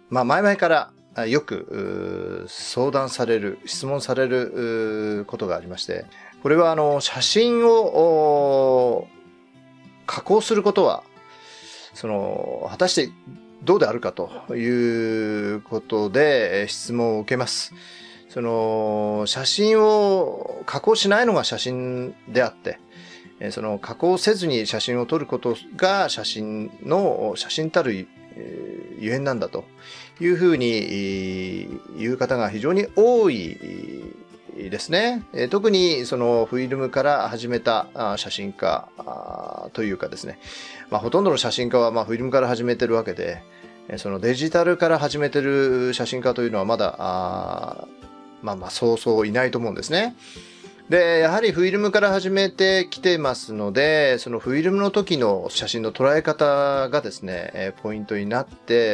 前々からよく相談される、質問されることがありまして、これは写真を加工することは、果たしてどうであるかということで質問を受けます。写真を加工しないのが写真であって、加工せずに写真を撮ることが写真たるゆえんなんだというふうに言う方が非常に多いですね。特にフィルムから始めた写真家というかですね、ほとんどの写真家はフィルムから始めてるわけで、デジタルから始めてる写真家というのはまだそうそういないと思うんですね。で、やはりフィルムから始めてきてますので、そのフィルムの時の写真の捉え方がですね、ポイントになって、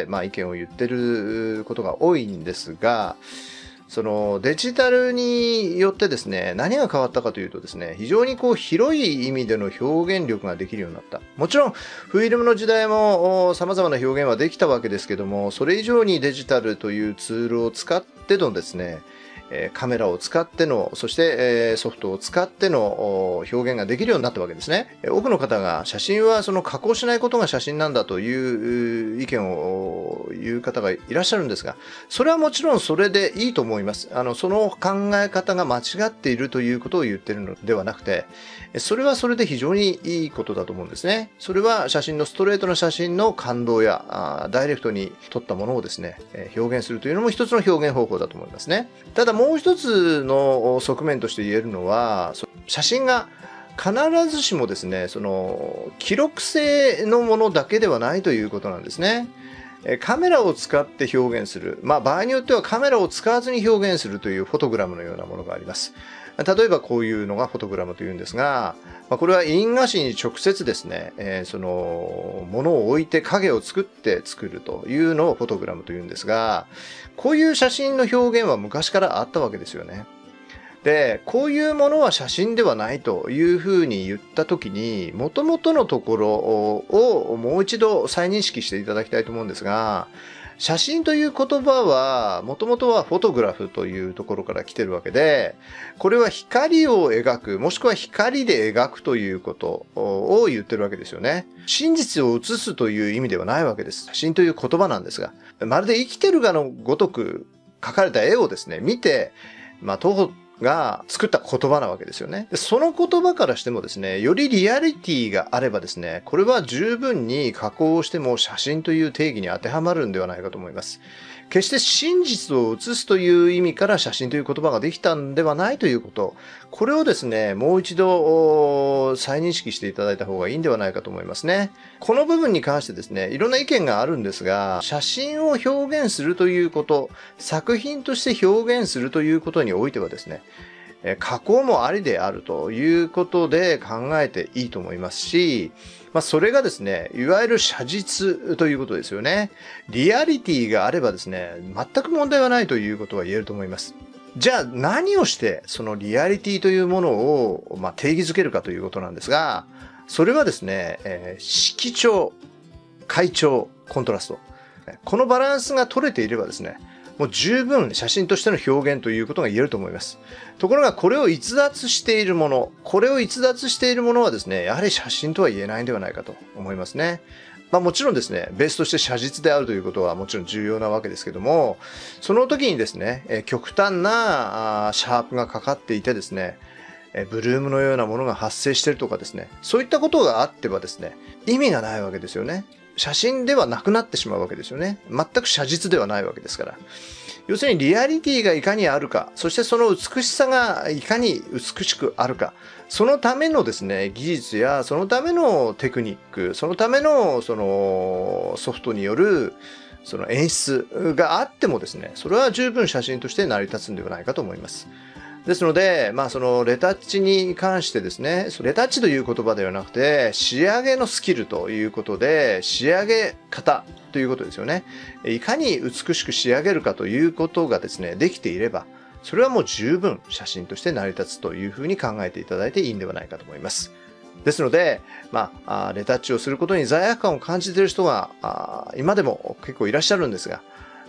意見を言ってることが多いんですが、デジタルによってですね、何が変わったかというとですね、非常に広い意味での表現力ができるようになった。もちろん、フィルムの時代も様々な表現はできたわけですけども、それ以上にデジタルというツールを使ってのですね、カメラを使っての、そしてソフトを使っての表現ができるようになったわけですね。多くの方が写真は加工しないことが写真なんだという意見を言う方がいらっしゃるんですが、それはもちろんそれでいいと思います。その考え方が間違っているということを言っているのではなくて、それはそれで非常にいいことだと思うんですね。それはストレートの写真の感動やダイレクトに撮ったものをですね、表現するというのも一つの表現方法だと思いますね。ただもう一つの側面として言えるのは、写真が必ずしもですね、記録性のものだけではないということなんですね。カメラを使って表現する。場合によってはカメラを使わずに表現するというフォトグラムのようなものがあります。例えばこういうのがフォトグラムというんですが、これは印画紙に直接ですね、物を置いて影を作って作るというのをフォトグラムというんですが、こういう写真の表現は昔からあったわけですよね。で、こういうものは写真ではないというふうに言ったときに、元々のところをもう一度再認識していただきたいと思うんですが、写真という言葉は、もともとはフォトグラフというところから来てるわけで、これは光を描く、もしくは光で描くということを言ってるわけですよね。真実を写すという意味ではないわけです。写真という言葉なんですが、まるで生きてるがのごとく描かれた絵をですね、見て、徒歩が作った言葉なわけですよね。で、その言葉からしてもですね、よりリアリティがあればですね、これは十分に加工しても写真という定義に当てはまるんではないかと思います。決して真実を写すという意味から写真という言葉ができたんではないということ。これをですね、もう一度再認識していただいた方がいいんではないかと思いますね。この部分に関してですね、いろんな意見があるんですが、写真を表現するということ、作品として表現するということにおいてはですね、加工もありであるということで考えていいと思いますし、それがですね、いわゆる写実ということですよね。リアリティがあればですね、全く問題はないということは言えると思います。じゃあ何をしてそのリアリティというものを定義づけるかということなんですが、それはですね、色調、階調、コントラスト。このバランスが取れていればですね、もう十分写真としての表現ということが言えると思います。ところがこれを逸脱しているものはですね、やはり写真とは言えないんではないかと思いますね。もちろんですね、ベースとして写実であるということはもちろん重要なわけですけども、その時にですね、極端なシャープがかかっていてですね、ブルームのようなものが発生しているとかですね、そういったことがあってはですね、意味がないわけですよね。写真ではなくなってしまうわけですよね。全く写実ではないわけですから。要するにリアリティがいかにあるか、そしてその美しさがいかに美しくあるか、そのためのですね、技術やそのためのテクニック、そのためのそのソフトによるその演出があってもですね、それは十分写真として成り立つんではないかと思います。ですので、そのレタッチに関してですね、レタッチという言葉ではなくて、仕上げのスキルということで、仕上げ方ということですよね。いかに美しく仕上げるかということがですね、できていれば、それはもう十分写真として成り立つというふうに考えていただいていいんではないかと思います。ですので、レタッチをすることに罪悪感を感じている人が、今でも結構いらっしゃるんですが、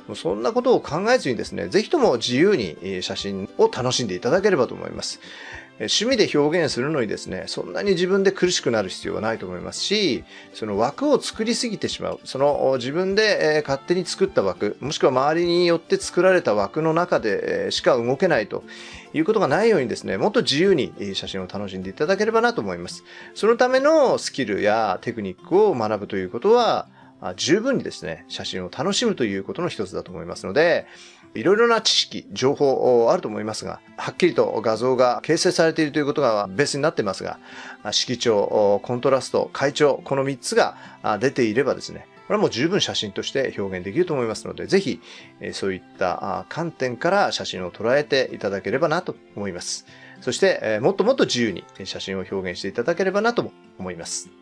そんなことを考えずにですね、ぜひとも自由に写真を楽しんでいただければと思います。趣味で表現するのにですね、そんなに自分で苦しくなる必要はないと思いますし、その枠を作りすぎてしまう。その自分で勝手に作った枠、もしくは周りによって作られた枠の中でしか動けないということがないようにですね、もっと自由に写真を楽しんでいただければなと思います。そのためのスキルやテクニックを学ぶということは、十分にですね、写真を楽しむということの一つだと思いますので、いろいろな知識、情報あると思いますが、はっきりと画像が形成されているということがベースになっていますが、色調、コントラスト、階調、この3つが出ていればですね、これはもう十分写真として表現できると思いますので、ぜひそういった観点から写真を捉えていただければなと思います。そしてもっともっと自由に写真を表現していただければなと思います。